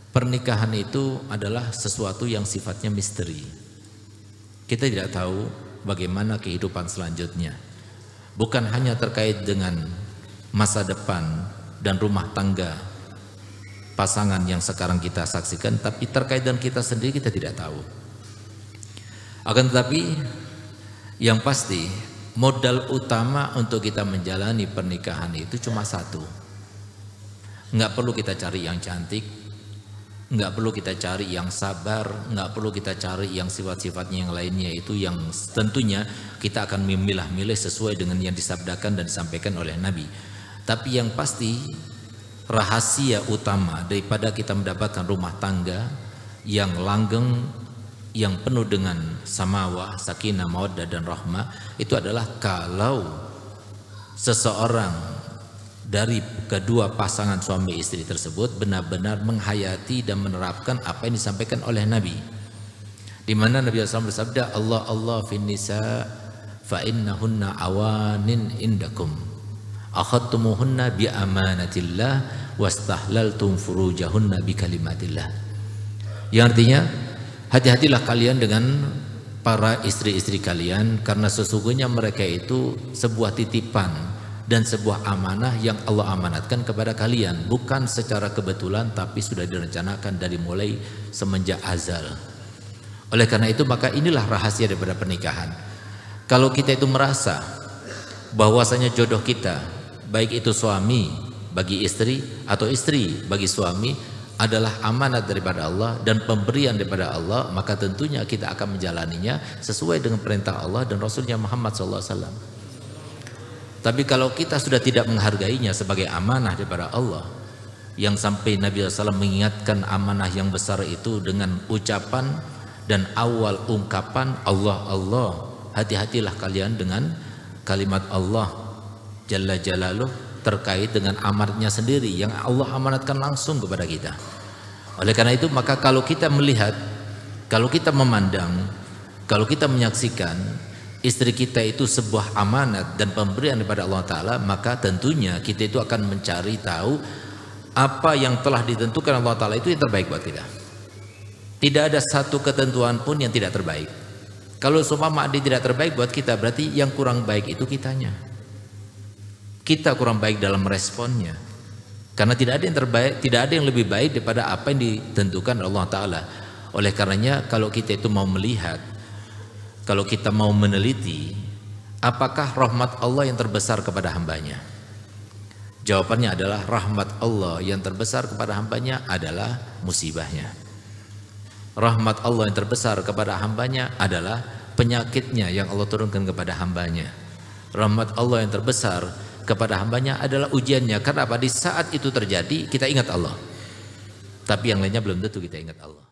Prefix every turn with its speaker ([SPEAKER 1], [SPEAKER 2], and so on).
[SPEAKER 1] pernikahan itu adalah sesuatu yang sifatnya misteri. Kita tidak tahu bagaimana kehidupan selanjutnya. Bukan hanya terkait dengan masa depan dan rumah tangga pasangan yang sekarang kita saksikan, tapi terkait dengan kita sendiri kita tidak tahu. Akan tetapi yang pasti modal utama untuk kita menjalani pernikahan itu cuma satu. Enggak perlu kita cari yang cantik, enggak perlu kita cari yang sabar, enggak perlu kita cari yang sifat-sifatnya yang lainnya, itu yang tentunya kita akan memilah-milih sesuai dengan yang disabdakan dan disampaikan oleh Nabi. Tapi yang pasti rahasia utama daripada kita mendapatkan rumah tangga yang langgeng, yang penuh dengan samawah, sakinah, mawaddah dan rahmah, itu adalah kalau seseorang dari kedua pasangan suami istri tersebut benar-benar menghayati dan menerapkan apa yang disampaikan oleh Nabi, di mana Nabi SAW bersabda, Allah fin nisa fa innahunna awanin indakum akhadtumuhunna bi amanatillah wastahlaltum furujahunna bi kalimatillah. Yang artinya, hati-hatilah kalian dengan para istri-istri kalian, karena sesungguhnya mereka itu sebuah titipan dan sebuah amanah yang Allah amanatkan kepada kalian, bukan secara kebetulan tapi sudah direncanakan dari mulai semenjak azal. Oleh karena itu maka inilah rahasia daripada pernikahan. Kalau kita itu merasa bahwasanya jodoh kita, baik itu suami bagi istri atau istri bagi suami, adalah amanat daripada Allah dan pemberian daripada Allah, maka tentunya kita akan menjalaninya sesuai dengan perintah Allah dan Rasulnya Muhammad SAW. Tapi kalau kita sudah tidak menghargainya sebagai amanah daripada Allah, yang sampai Nabi SAW mengingatkan amanah yang besar itu dengan ucapan dan awal ungkapan Allah, Allah, hati-hatilah kalian dengan kalimat Allah Jalla Jalaluh terkait dengan amanatnya sendiri yang Allah amanatkan langsung kepada kita. Oleh karena itu maka kalau kita melihat, kalau kita memandang, kalau kita menyaksikan istri kita itu sebuah amanat dan pemberian daripada Allah Ta'ala, maka tentunya kita itu akan mencari tahu apa yang telah ditentukan Allah Ta'ala itu yang terbaik buat kita. Tidak ada satu ketentuan pun yang tidak terbaik. Kalau seumpama dia tidak terbaik buat kita, berarti yang kurang baik itu kitanya. Kita kurang baik dalam responnya, karena tidak ada yang terbaik, tidak ada yang lebih baik daripada apa yang ditentukan Allah Ta'ala. Oleh karenanya kalau kita itu mau melihat, kalau kita mau meneliti apakah rahmat Allah yang terbesar kepada hambanya, jawabannya adalah rahmat Allah yang terbesar kepada hambanya adalah musibahnya. Rahmat Allah yang terbesar kepada hambanya adalah penyakitnya yang Allah turunkan kepada hambanya. Rahmat Allah yang terbesar kepada hambanya adalah ujiannya. Karena apa? Di saat itu terjadi kita ingat Allah, tapi yang lainnya belum tentu kita ingat Allah.